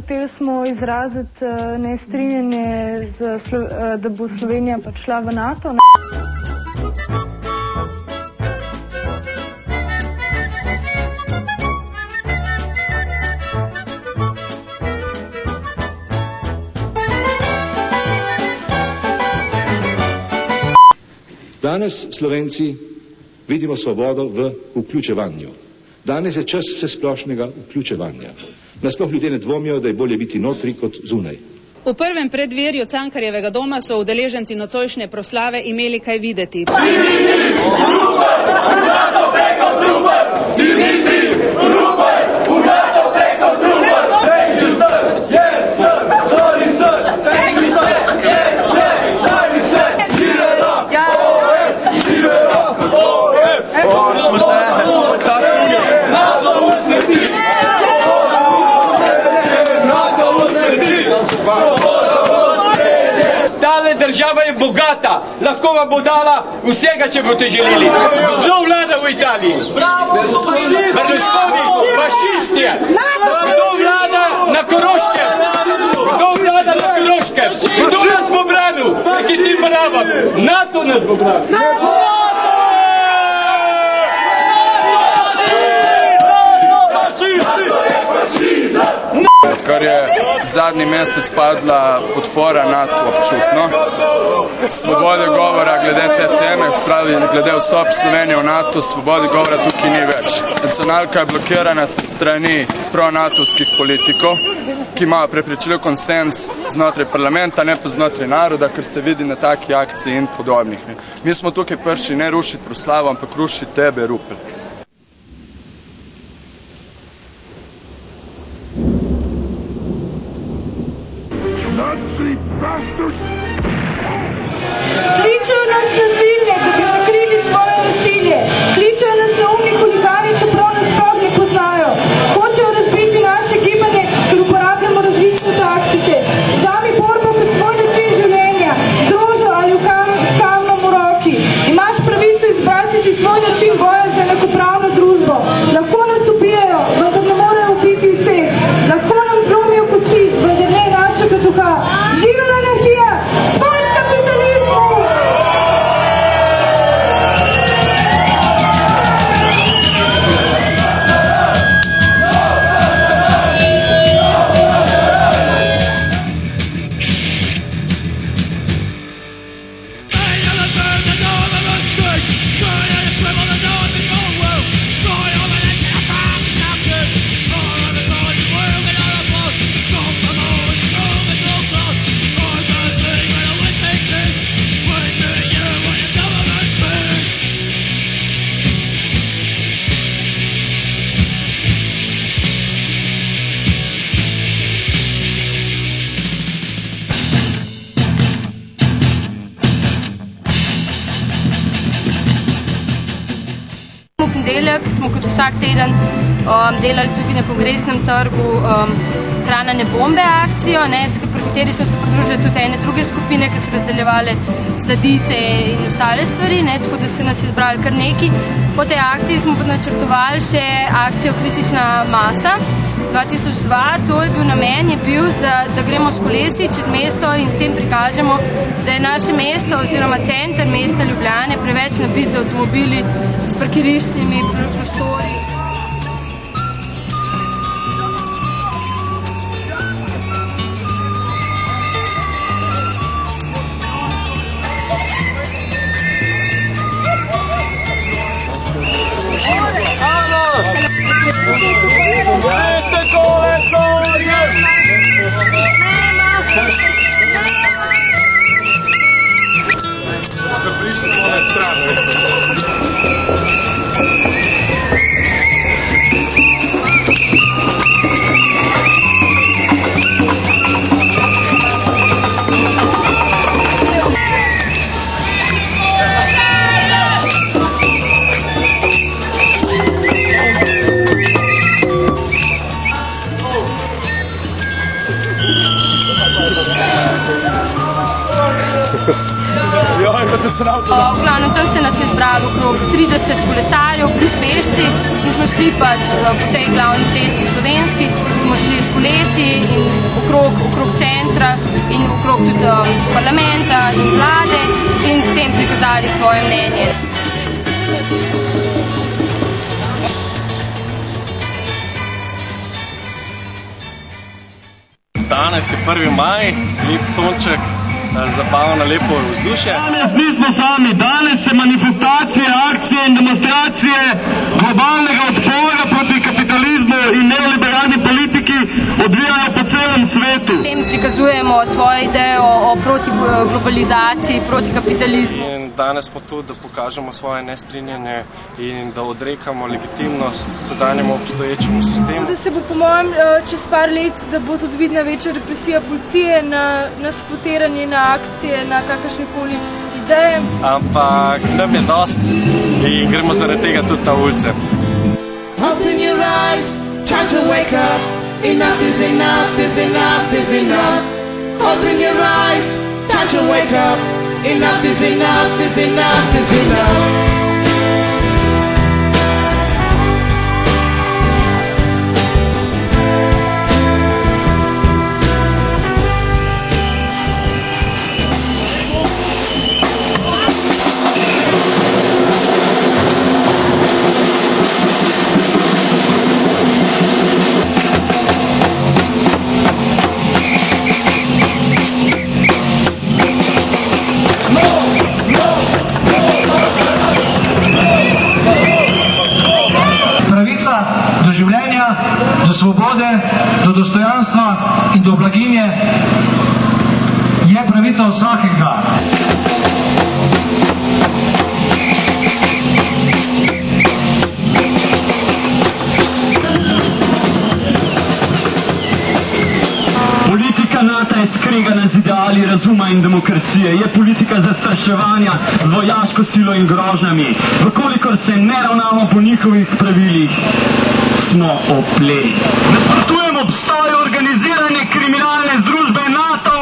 hoteli smo izraziti nestrinjanje, da bo Slovenija pač šla v NATO. Danes Slovenci vidimo svobodo v vključevanju. Danes je čas vsesplošnega vključevanja. Nasploh ljudje ne dvomijo, da je bolje biti notri kot zunaj. V prvem predvirju Cankarjevega doma so udeleženci nocojšnje proslave imeli kaj videti. Tale država je bogata, lahko vam bo dala vsega, če boste želeli. Kdo vlada v Italiji? Berlusconi, fašist je. Kdo vlada na Koroškem? Kdo vlada na Koroškem? Kdo nas bo branil? Taki ti bravam. NATO nas bo branil. Kar je zadnji mesec padla podpora NATO občutno. Svobode govora glede te teme, spravi glede vstop Slovenije v NATO, svobode govora tukaj ni več. Nacionalka je blokirana s strani pro-natovskih politikov, ki imajo preprečljiv konsens znotraj parlamenta, ne pa znotraj naroda, ker se vidi na taki akciji in podobnih. Mi smo tukaj prišli ne rušiti proslavo, ampak rušiti tebe, Rupel. Kličejo nas nasilne, da bi zakrili svoje nasilje. Kličejo nas neumni huligani, čeprav nas sploh ne poznajo. Hočejo razbiti naše gibanje, ker uporabljamo različne taktike. Vzami borbo kot svoj način življenja, z rožo ali s kamnom v roki. Imaš pravico izbrati si svoj način boja za enakopravno družbo. Lahko nas ubijajo, vendar ne morejo ubiti vseh. Lahko nam zlomijo kosti, vendar ne našega duha. Živela anarhija! Smrt kapitalizmu! Smo kot vsak teden delali tudi na Kongresnem trgu Hrana ne bombe akcijo, pri kateri so se pridružile tudi ene druge skupine, ki so razdeljevale sladice in ostale stvari, tako da se nas je zbrali kar nekaj. Po tej akciji smo načrtovali še akcijo Kritična masa 2002. To je bil namen, da gremo s kolesi čez mesto in s tem prikažemo, da je naše mesto oziroma center mesta Ljubljane preveč nabit z avtomobili, s parkiriščnimi prostori. V glavnem, tam se nas je zbralo okrog 30 kolesarjev plus pešci in smo šli pač po tej glavni cesti slovenski, smo šli s kolesi in okrog centra in okrog tudi parlamenta in vlade in s tem prikazali svoje mnenje. Danes je 1. maj, lep sonček, zabavno, lepo vzdušje. Danes nismo sami, danes se manifestacije, akcije in demonstracije globalnega odpora proti kapitalizmu in neoliberalni politiki odvijajo po celem svetu. S tem prikazujemo svoje ideje o protiglobalizaciji, proti kapitalizmu. In danes smo tu, da pokažemo svoje nestrinjanje in da odrekamo legitimnost sedanjemu obstoječemu sistemu. Zdaj se bo po mojem čez par let, da bo tudi vidna večja represija policije na skvotiranje, na akcije, na kakršnekoli ideje. Ampak nam je dost in gremo zaradi tega tudi na ulice. Open your eyes, time to wake up. Enough is enough, is enough, is enough. Open your eyes, time to wake up. Enough is enough, is enough, is enough. Do življenja, do svobode, do dostojanstva in do blaginje je pravica vsakega. Politika NATO je skregana z ideali razuma in demokracije. Je politika zastraševanja z vojaško silo in grožnjami. Vkolikor se ne ravnamo po njihovih pravilih, smo opleni. Nasprotujemo obstoju organizirane kriminalne združbe NATO.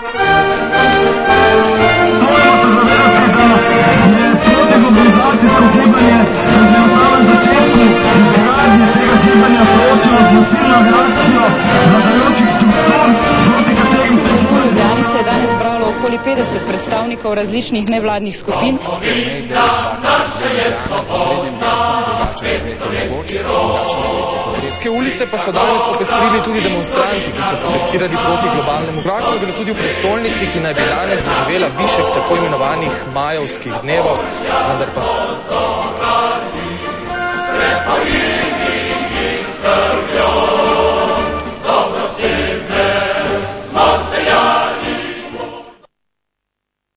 Moramo se zavedati, da je protiglobalizacijsko gibanje se že na samem začetku izgradnje tega gibanja soočilo z nasilno reakcijo vladajočih struktur, proti katerim se Danes se je danes zbralo okoli 50 predstavnikov različnih nevladnih skupin. Kredske ulice pa so danes popestrili tudi demonstranti, ki so protestirali proti globalnemu vraku, gre tudi v prestolnici, ki naj bi danes doživela višek tako imenovanih majevskih dnevov, vendar pa